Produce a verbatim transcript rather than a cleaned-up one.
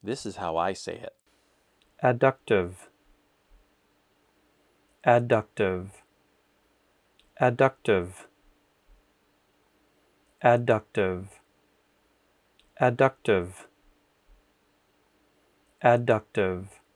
This is how I say it. Adductive, adductive, adductive, adductive, adductive, adductive.